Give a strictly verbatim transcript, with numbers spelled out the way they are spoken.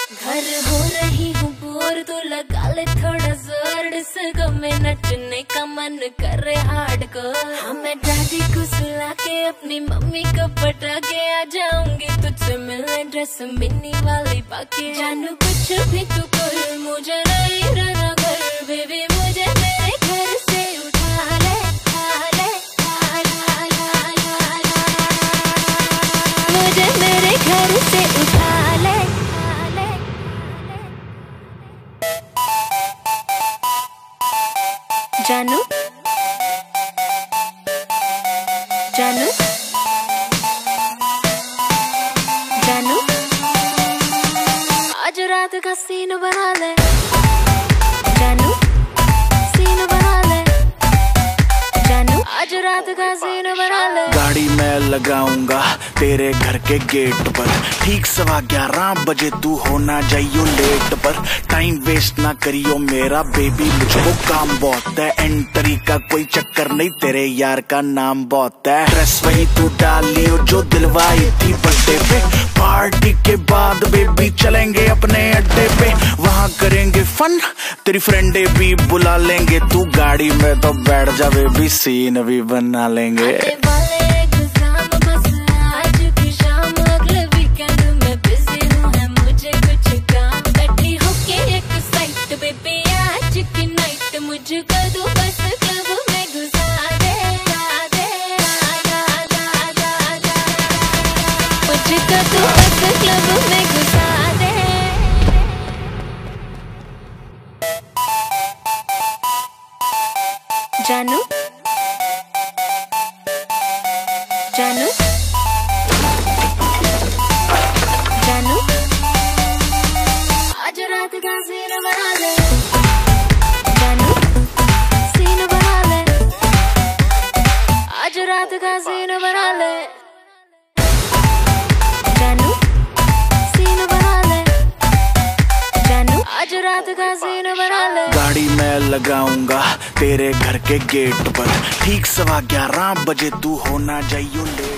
घर हो रही हूँ बोर तो लगा ले थोड़ा जोर, डिस्को में नचने का मन कर रहे हार्डकोर। हाँ मैं डैडी को सुला के अपनी मम्मी को पटा के आ जाऊंगी तुझसे मिलने, ड्रेस मिनी वाली पाके। जानू कुछ भी तू कर, मुझे नहीं रहना घर, बेबी मुझे मेरे घर से उठा ले, उठा ले, ला, ला, ला, ला, ला। मुझे मेरे घर से उठा ले। जानू जानू जानू आज रात का सीन बना ले, जानू सीन बना ले, जानू आज रात का सीन बना ले। गाड़ी मैं लगाऊंगा तेरे घर के गेट पर, ठीक सवा ग्यारह बजे तू होना जाइयो लेट पर। टाइम वेस्ट ना करियो मेरा बेबी, मुझको काम बहुत है, एंट्री का कोई चक्कर नहीं, तेरे यार का नाम बहुत है। ड्रेस वही तू डाल लियो जो दिलवाई थी बर्थडे पे, पार्टी के बाद बेबी चलेंगे अपने अड्डे पे, वहाँ करेंगे फन, तेरी फ्रेंडे भी बुला लेंगे, तू गाड़ी में तो बैठ जा बेबी, सीन भी बना लेंगे। तू बस क्लब में घुसा दे। जानू जानू जानू आज रात का सीन बना ले, जानू सीन बना ले, आज रात का सीन बना ले, जानू सीन बना ले, जानू आज रात का सीन बना ले। गाड़ी मैं लगाऊंगा तेरे घर के गेट पर, ठीक सवा ग्यारह बजे तू होना जाइयो ले।